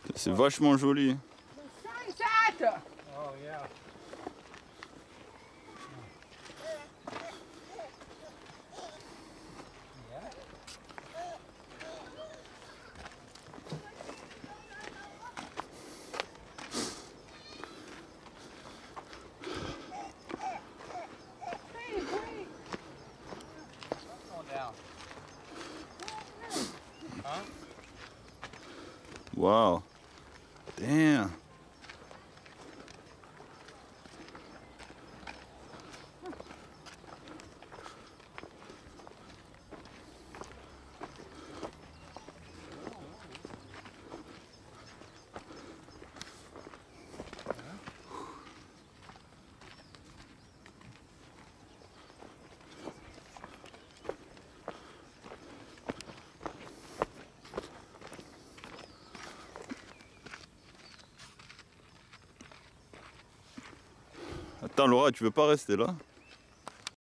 C'est vachement joli. Oh yeah. Down. Huh? Wow. Damn. Attends Laura, tu veux pas rester là?